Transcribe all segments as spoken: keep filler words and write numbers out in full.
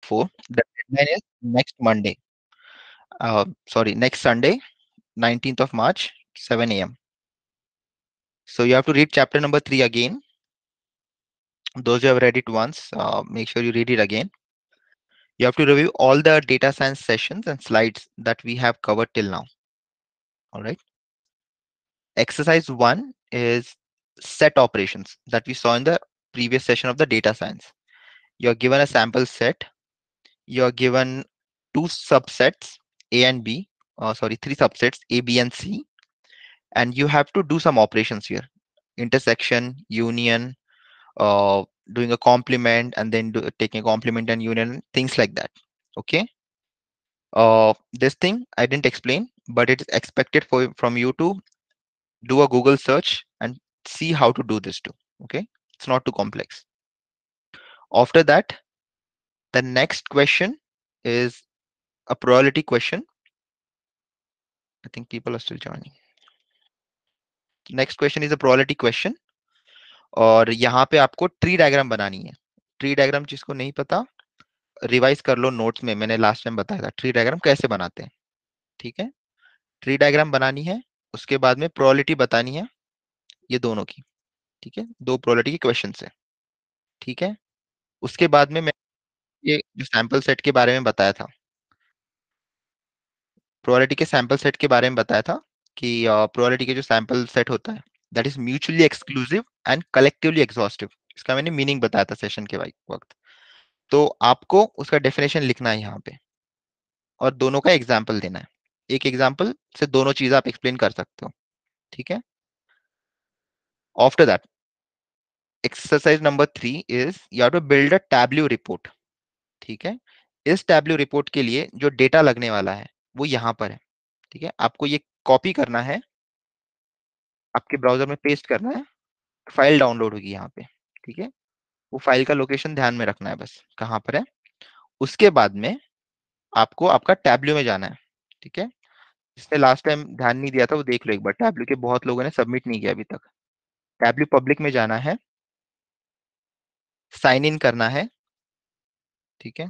four. The deadline is next Monday. Uh, sorry, next Sunday, nineteenth of March, seven a m. So you have to read chapter number three again. Those who have read it once, uh, make sure you read it again. You have to review all the data science sessions and slides that we have covered till now. All right. Exercise one is set operations that we saw in the previous session of the data science. You're given a sample set. You're given two subsets, A and B. Uh, sorry, three subsets, A, B, and C. And you have to do some operations here. Intersection, union, uh, doing a complement, and then do, taking a complement and union, things like that. Okay. Uh, this thing I didn't explain, but it is expected for from you to do a Google search and see how to do this too. Okay, it's not too complex. After that, the next question is a probability question. I think people are still joining. Next question is a probability question. और यहाँ पे आपको tree diagram बनानी है. Tree diagram जिसको नहीं पता revise कर लो नोट्स में, मैंने लास्ट टाइम बताया था ट्री डायग्राम कैसे बनाते हैं. ठीक है, ट्री डायग्राम बनानी है. उसके बाद में प्रोबेबिलिटी बतानी है ये दोनों की. ठीक है, दो प्रोबेबिलिटी के क्वेश्चन है. ठीक है, उसके बाद में मैं ये जो सैंपल सेट के बारे में बताया था, प्रोबेबिलिटी के सैंपल सेट के बारे में बताया था कि प्रोबेबिलिटी के जो सैंपल सेट होता है that is mutually exclusive and collectively exhaustive. इसका मैंने मीनिंग बताया था सेशन के वक्त. तो आपको उसका डेफिनेशन लिखना है यहाँ पे और दोनों का एग्जाम्पल देना है. एक एग्जाम्पल से दोनों चीज आप एक्सप्लेन कर सकते हो. ठीक है. After that exercise number three is you have to build a tableau report. ठीक है, इस टैब्ल्यू रिपोर्ट के लिए जो डेटा लगने वाला है वो यहाँ पर है. ठीक है, आपको ये कॉपी करना है, आपके ब्राउजर में पेस्ट करना है, फाइल डाउनलोड होगी यहाँ पे. ठीक है, वो फाइल का लोकेशन ध्यान में रखना है बस कहाँ पर है. उसके बाद में आपको आपका टैब्ल्यू में जाना है. ठीक है, जिसने लास्ट टाइम ध्यान नहीं दिया था वो देख लो एक बार. टैब्ल्यू के बहुत लोगों ने सबमिट नहीं किया अभी तक. टैब्ल्यू पब्लिक में जाना है, साइन इन करना है. ठीक है,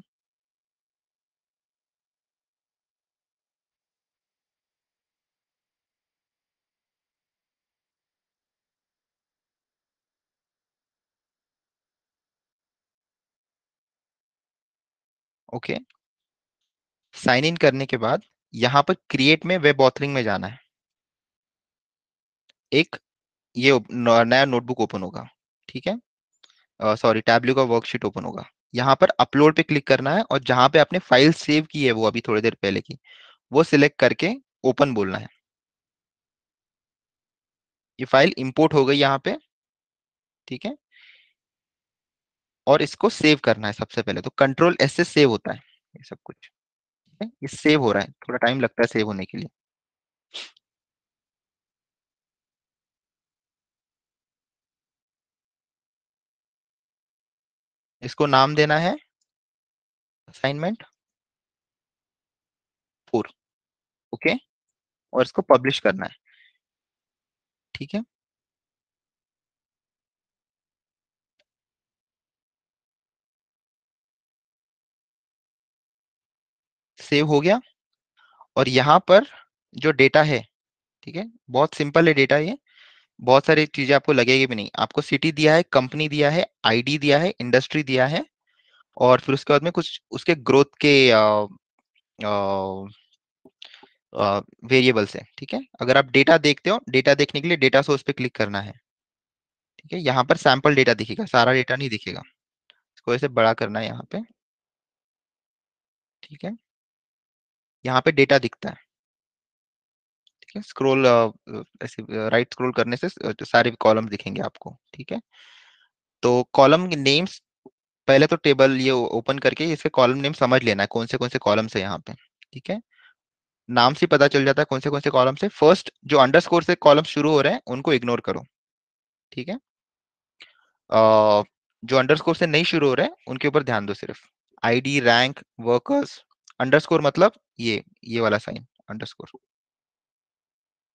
ओके. साइन इन करने के बाद यहाँ पर क्रिएट में वेब ऑथरिंग में जाना है. एक ये ओप- न- नया नोटबुक ओपन होगा. ठीक है, सॉरी टैब्ल्यू का वर्कशीट ओपन होगा. यहाँ पर अपलोड पे क्लिक करना है और जहां पे आपने फाइल सेव की है वो अभी थोड़ी देर पहले की, वो सिलेक्ट करके ओपन बोलना है. ये फाइल इंपोर्ट हो गई यहाँ पे. ठीक है, और इसको सेव करना है. सबसे पहले तो कंट्रोल एस से सेव होता है ये सब कुछ. ठीक है, ये सेव हो रहा है, थोड़ा टाइम लगता है सेव होने के लिए. इसको नाम देना है असाइनमेंट फोर. ओके, और इसको पब्लिश करना है. ठीक है, सेव हो गया. और यहाँ पर जो डेटा है, ठीक है, बहुत सिंपल है डेटा ये. बहुत सारी चीजें आपको लगेगी भी नहीं. आपको सिटी दिया है, कंपनी दिया है, आईडी दिया है, इंडस्ट्री दिया है, और फिर उसके बाद में कुछ उसके ग्रोथ के वेरिएबल्स है. ठीक है, अगर आप डेटा देखते हो, डेटा देखने के लिए डेटा सोर्स पे क्लिक करना है. ठीक है, यहाँ पर सैंपल डेटा दिखेगा, सारा डेटा नहीं दिखेगा. इसको ऐसे बड़ा करना है यहाँ पे. ठीक है, यहाँ पे डेटा दिखता है. ठीक है, स्क्रॉल ऐसे राइट स्क्रॉल करने से अ, सारे कॉलम दिखेंगे आपको. ठीक है, तो कॉलम नेम्स पहले तो टेबल ये ओपन करके इसके कॉलम नेम समझ लेना है कौन से कौन से कॉलम्स है यहाँ पे. ठीक है, नाम से पता चल जाता है कौन से कौन से कॉलम से. फर्स्ट जो अंडरस्कोर से कॉलम शुरू हो रहे हैं उनको इग्नोर करो. ठीक है, अ, जो अंडरस्कोर से नहीं शुरू हो रहे हैं उनके ऊपर ध्यान दो सिर्फ. ID, rank, workers. अंडरस्कोर मतलब ये ये वाला sign underscore.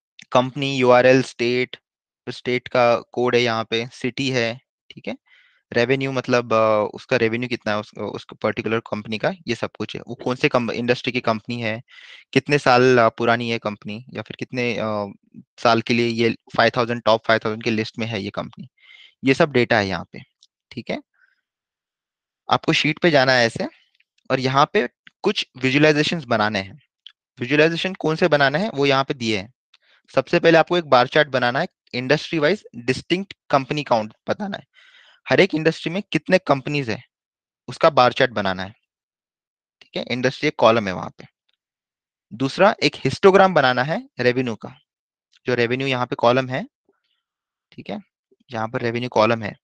Company, URL, state, state का कोड है यहाँ पे, सिटी है. ठीक है, रेवेन्यू मतलब अ, उसका रेवेन्यू कितना है, उस, उस पर्टिकुलर कंपनी का, ये सब कुछ है। वो कौन से इंडस्ट्री की कंपनी है, कितने साल अ, पुरानी है कंपनी, या फिर कितने अ, साल के लिए ये five thousand top five thousand की लिस्ट में है ये कंपनी, ये सब डेटा है यहाँ पे। ठीक है, आपको शीट पे जाना है ऐसे, और यहाँ पे कुछ विजुअलाइजेशंस बनाने हैं। विजुअलाइजेशन कौन से बनाना है वो यहाँ पे दिए हैं। सबसे पहले आपको एक बार चार्ट बनाना है, industry wise distinct company count बताना है, हर एक इंडस्ट्री में कितने कंपनीज है उसका बार चार्ट बनाना है। ठीक है, इंडस्ट्री एक कॉलम है वहां पे। दूसरा, एक हिस्टोग्राम बनाना है रेवेन्यू का, जो रेवेन्यू यहाँ पे कॉलम है। ठीक है, यहाँ पर रेवेन्यू कॉलम है,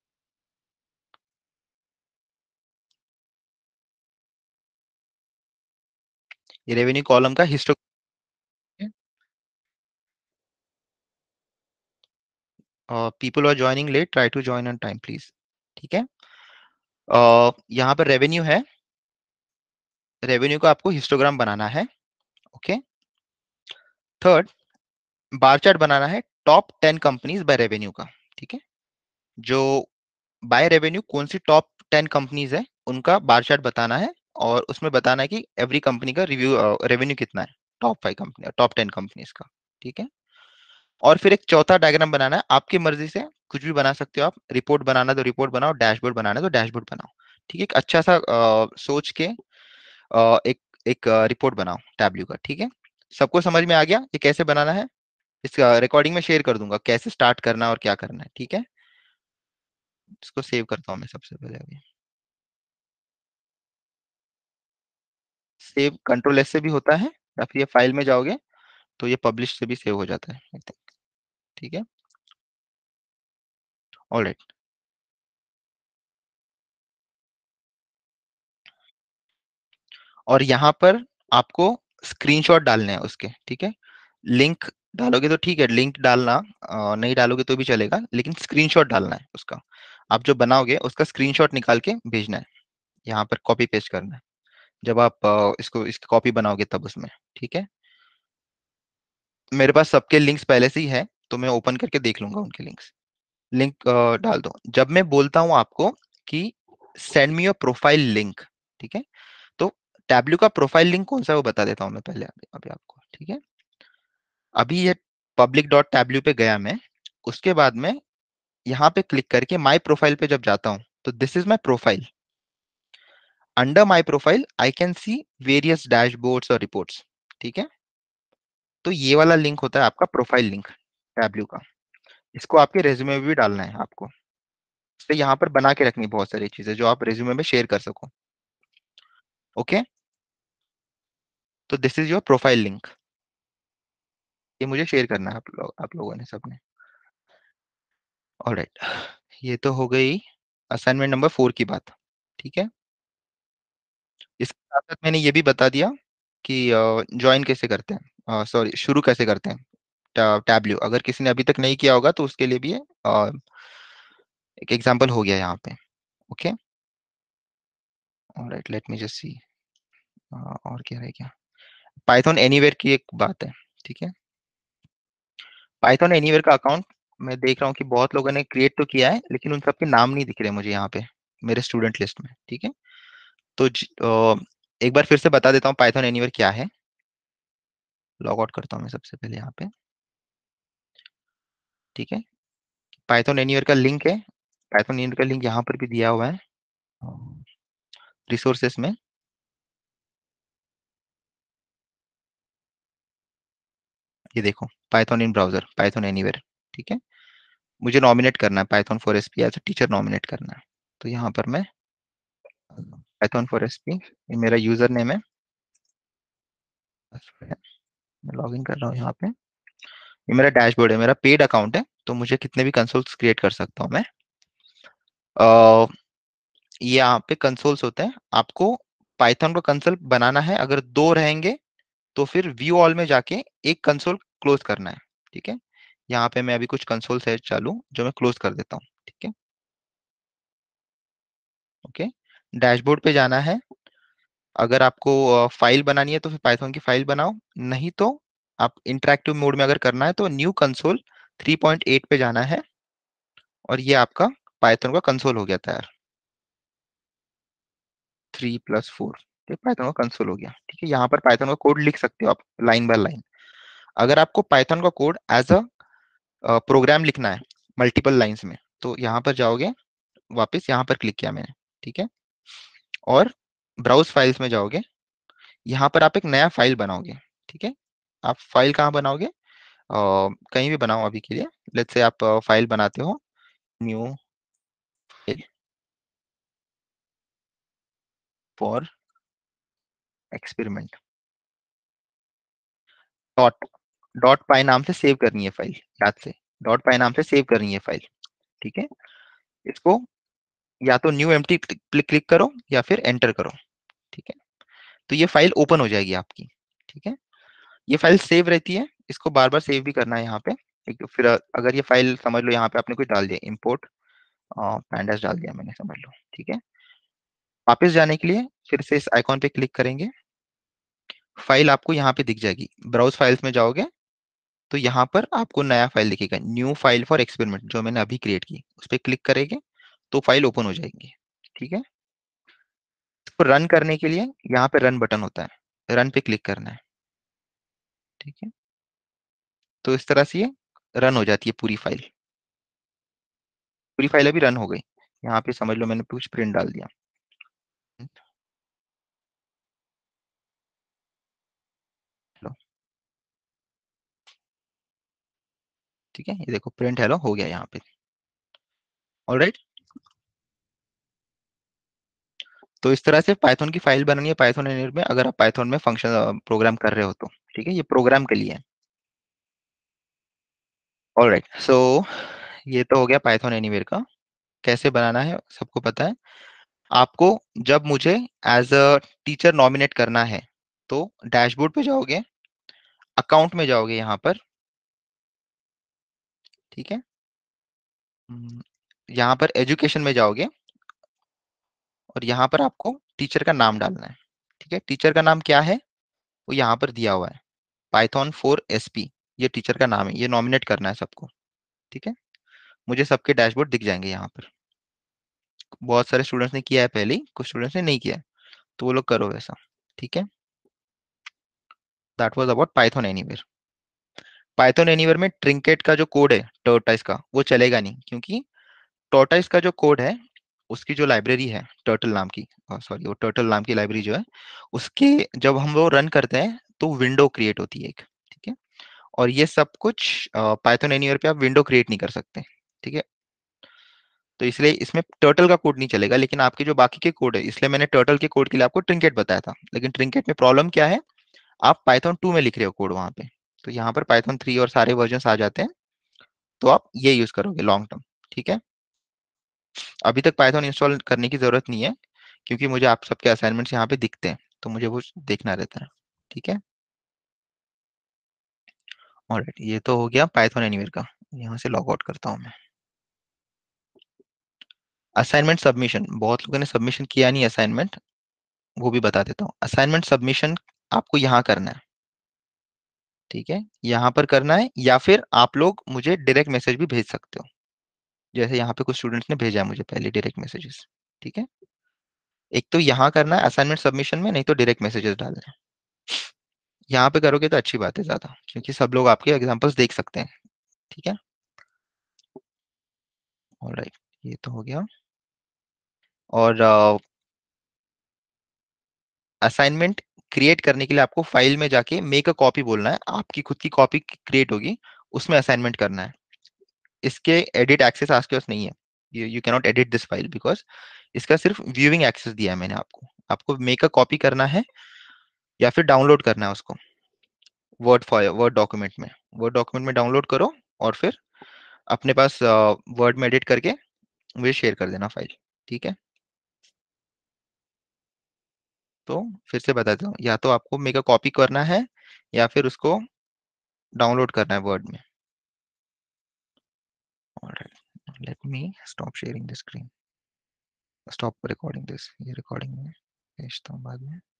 ये रेवेन्यू कॉलम का histo. People are joining late, try to join on time please. ठीक है, अ, यहाँ पर रेवेन्यू है, रेवेन्यू का आपको हिस्टोग्राम बनाना है। ओके, थर्ड, बार चार्ट बनाना है top ten companies by revenue का। ठीक है, जो बाय रेवेन्यू कौन सी टॉप टेन कंपनीज है उनका बार चार्ट बताना है, और उसमें बताना है कि एवरी कंपनी का रिव्यू रेवेन्यू कितना है, top five company top ten companies का। ठीक है, और फिर एक चौथा डायग्राम बनाना है, आपकी मर्जी से कुछ भी बना सकते हो आप, रिपोर्ट बनाना है तो रिपोर्ट बनाओ, डैशबोर्ड बनाना है तो डैशबोर्ड बनाओ। ठीक है, एक अच्छा सा अ, सोच के अ, एक एक रिपोर्ट बनाओ टैब्ल्यू का। ठीक है, सबको समझ में आ गया ये कैसे बनाना है? इस रिकॉर्डिंग में शेयर कर दूंगा कैसे स्टार्ट करना है और क्या करना है। ठीक है, इसको सेव करता हूँ मैं सबसे पहले अभी। सेव कंट्रोल एस से भी होता है, या फिर ये फाइल में जाओगे तो ये पब्लिश से भी सेव हो जाता है I think। ठीक है, ऑलराइट। और यहाँ पर आपको स्क्रीनशॉट डालने हैं उसके। ठीक है, लिंक डालोगे तो ठीक है, लिंक डालना अ, नहीं डालोगे तो भी चलेगा, लेकिन स्क्रीनशॉट डालना है उसका। आप जो बनाओगे उसका स्क्रीनशॉट निकाल के भेजना है, यहाँ पर कॉपी पेस्ट करना है जब आप अ, इसको इसकी कॉपी बनाओगे तब उसमें। ठीक है, मेरे पास सबके लिंक्स पहले से ही है, तो मैं ओपन करके देख लूंगा उनके लिंक्स। लिंक डाल दो जब मैं बोलता हूं आपको कि send me your profile link. ठीक है, तो टैब्ल्यू का प्रोफाइल लिंक कौन सा है वो बता देता हूं मैं पहले अभी, अभी आपको। ठीक है, अभी ये पब्लिक डॉट टैब्ल्यू पे गया मैं, उसके बाद में यहाँ पे क्लिक करके माई प्रोफाइल पे जब जाता हूँ तो this is my profile. Under my profile I can see various dashboards और रिपोर्ट्स। ठीक है, तो ये वाला लिंक होता है आपका प्रोफाइल लिंक टैब्ल्यू का, इसको आपके रेज्यूमे में भी डालना है आपको। तो यहाँ पर बना के रखनी बहुत सारी चीजें जो आप रेज्यूमे में शेयर कर सको। ओके, तो this is your profile link, ये मुझे शेयर करना है आप लोग आप लोगों ने सबने। ऑलराइट, ये तो हो गई असाइनमेंट नंबर फोर की बात। ठीक है, इसके साथ साथ मैंने ये भी बता दिया कि ज्वाइन कैसे करते हैं, सॉरी शुरू कैसे करते हैं टैब्ल्यू। अगर किसी ने अभी तक नहीं किया होगा तो उसके लिए भी ये अ, एक एग्जांपल हो गया यहाँ पे। Okay, alright, let me just see और क्या रह गया। पाइथन एनीवेयर की एक बात है। ठीक है, पाइथन एनीवेयर का अकाउंट मैं देख रहा हूँ कि बहुत लोगों ने क्रिएट तो किया है, लेकिन उन सबके नाम नहीं दिख रहे मुझे यहाँ पे मेरे स्टूडेंट लिस्ट में। ठीक है, तो ज, अ, एक बार फिर से बता देता हूँ पाइथन एनीवेयर क्या है। लॉग आउट करता हूँ मैं सबसे पहले यहाँ पे। ठीक है, पाइथन एनीवेयर का लिंक है, पाइथन एनीवेयर का लिंक यहाँ पर भी दिया हुआ है रिसोर्सेस में। ये देखो, Python in browser, PythonAnywhere. ठीक है, मुझे नॉमिनेट करना है Python for SP as a teacher, nominate करना है। तो यहाँ पर मैं पाइथन फॉर एसपी, ये मेरा यूजर नेम है, मैं लॉग इन कर रहा हूँ यहाँ पे। ये मेरा डैशबोर्ड है, मेरा पेड अकाउंट है, तो मुझे कितने भी कंसोल्स क्रिएट कर सकता हूँ मैं। अ, ये यहाँ पे कंसोल्स होते हैं, आपको पाइथन का कंसोल बनाना है, अगर दो रहेंगे तो फिर व्यू ऑल में जाके एक कंसोल क्लोज करना है। ठीक है, यहाँ पे मैं अभी कुछ कंसोल है चालू जो मैं क्लोज कर देता हूँ। ठीक है, ओके, डैशबोर्ड पे जाना है। अगर आपको फाइल बनानी है तो फिर पाइथन की फाइल बनाओ, नहीं तो आप इंटरेक्टिव मोड में अगर करना है तो new console three point eight पे जाना है, और ये आपका पाइथन का कंसोल हो गया तैयार। थ्री प्लस फोर, ठीक, पाइथन का कंसोल हो गया। ठीक है, यहाँ पर पाइथन का कोड लिख सकते हो आप लाइन बाय लाइन। अगर आपको पाइथन का कोड एज अ प्रोग्राम लिखना है मल्टीपल लाइंस में, तो यहाँ पर जाओगे, वापस यहाँ पर क्लिक किया मैंने, ठीक है, और ब्राउज फाइल्स में जाओगे। यहाँ पर आप एक नया फाइल बनाओगे। ठीक है, आप फाइल कहाँ बनाओगे? अ, कहीं भी बनाओ अभी के लिए। लेट्स से आप फाइल बनाते हो, new file for experiment, dot dot py नाम से सेव करनी है फाइल, याद से डॉट पाई नाम से सेव करनी है फाइल। ठीक है, इसको या तो न्यू एम्प्टी क्लिक क्लिक करो या फिर एंटर करो। ठीक है, तो ये फाइल ओपन हो जाएगी आपकी। ठीक है, ये फाइल सेव रहती है, इसको बार बार सेव भी करना है यहाँ पे। एक फिर अगर ये फाइल समझ लो यहाँ पे आपने कुछ डाल दिया, इम्पोर्ट पैंडास डाल दिया मैंने, समझ लो। ठीक है, वापस जाने के लिए फिर से इस आइकॉन पे क्लिक करेंगे, फाइल आपको यहाँ पे दिख जाएगी। ब्राउज फाइल्स में जाओगे तो यहाँ पर आपको नया फाइल दिखेगा, न्यू फाइल फॉर एक्सपेरिमेंट, जो मैंने अभी क्रिएट की, उस पर क्लिक करेंगे तो फाइल ओपन हो जाएगी। ठीक है, इसको रन करने के लिए यहाँ पे रन बटन होता है, रन पे क्लिक करना है। ठीक है, तो इस तरह से ये रन हो जाती है पूरी फाइल। पूरी फाइल अभी रन हो गई। यहाँ पे समझ लो मैंने कुछ प्रिंट डाल दिया। हेलो, ठीक है, ये देखो प्रिंट हेलो हो गया यहाँ पे। ऑलराइट, तो इस तरह से पाइथन की फाइल बनानी है पाइथन एनिमेटर में, अगर आप पाइथन में फंक्शन प्रोग्राम कर रहे हो तो। ठीक है, ये प्रोग्राम के लिए है। ऑलराइट, सो ये तो हो गया पाइथन एनीवेयर का, कैसे बनाना है सबको पता है। आपको जब मुझे एज अ टीचर नॉमिनेट करना है तो डैशबोर्ड पे जाओगे, अकाउंट में जाओगे यहाँ पर। ठीक है, हम्म, यहाँ पर एजुकेशन में जाओगे और यहाँ पर आपको टीचर का नाम डालना है। ठीक है, टीचर का नाम क्या है वो यहाँ पर दिया हुआ है, पाइथन फोर एसपी, ये टीचर का नाम है, ये नॉमिनेट करना है सबको। ठीक है, मुझे सबके डैशबोर्ड दिख जाएंगे यहाँ पर। बहुत सारे स्टूडेंट्स ने किया है पहले ही, कुछ स्टूडेंट्स ने नहीं किया है, तो वो लोग करो वैसा। ठीक है, that was about PythonAnywhere. PythonAnywhere में ट्रिंकेट का जो कोड है टर्टाइस का, वो चलेगा नहीं, क्योंकि टर्टाइस का जो कोड है, उसकी जो लाइब्रेरी है टर्टल नाम की, सॉरी वो टर्टल नाम की लाइब्रेरी जो है, उसके जब हम वो रन करते हैं तो विंडो क्रिएट होती है एक। ठीक है, और ये सब कुछ पाइथन एनीवेयर पे आप विंडो क्रिएट नहीं कर सकते। ठीक है, तो इसलिए इसमें टर्टल का कोड नहीं चलेगा, लेकिन आपके जो बाकी के कोड है, इसलिए मैंने टर्टल के कोड के लिए आपको ट्रिंकेट बताया था। लेकिन ट्रिंकेट में प्रॉब्लम क्या है, आप पाइथन टू में लिख रहे हो कोड वहां पे, तो यहाँ पर पाइथन थ्री और सारे वर्जन आ जाते हैं, तो आप ये यूज करोगे लॉन्ग टर्म। ठीक है, अभी तक पाइथन इंस्टॉल करने की जरूरत नहीं है, क्योंकि मुझे आप सबके असाइनमेंट्स यहाँ पे दिखते हैं, तो मुझे वो देखना रहता है। ठीक है, ऑलराइट, ये तो हो गया पाइथन एनीवेयर का। यहाँ से लॉग आउट करता हूँ मैं। असाइनमेंट सबमिशन, बहुत लोगों ने सबमिशन किया नहीं असाइनमेंट, वो भी बता देता हूँ। असाइनमेंट सबमिशन आपको यहाँ करना है। ठीक है, यहाँ पर करना है, या फिर आप लोग मुझे डायरेक्ट मैसेज भी भेज सकते हो, जैसे यहाँ पे कुछ स्टूडेंट्स ने भेजा है मुझे पहले डायरेक्ट मैसेजेस। ठीक है, एक तो यहाँ करना है असाइनमेंट सबमिशन में, नहीं तो डायरेक्ट मैसेजेस डालना है। यहाँ पे करोगे तो अच्छी बात है ज्यादा, क्योंकि सब लोग आपके एग्जांपल्स देख सकते हैं। ठीक है, ऑलराइट, ये तो हो गया। और असाइनमेंट क्रिएट करने के लिए आपको फाइल में जाके मेक अ कॉपी बोलना है, आपकी खुद की कॉपी क्रिएट होगी, उसमें असाइनमेंट करना है। इसके एडिट एक्सेस आपके पास नहीं है, you you cannot edit this file, because इसका सिर्फ व्यूइंग एक्सेस दिया है मैंने आपको। आपको मेक अ कॉपी करना है या फिर डाउनलोड करना है उसको वर्ड फाइल, वर्ड डॉक्यूमेंट में, वर्ड डॉक्यूमेंट में डाउनलोड करो, और फिर अपने पास वर्ड में एडिट करके मुझे शेयर कर देना फाइल। ठीक है, तो फिर से बता देता हूँ, या तो आपको मेक अ कॉपी करना है या फिर उसको डाउनलोड करना है वर्ड में। Alright, let me stop sharing the screen, stop recording this, ये रिकॉर्डिंग में भेजता हूँ बाद में।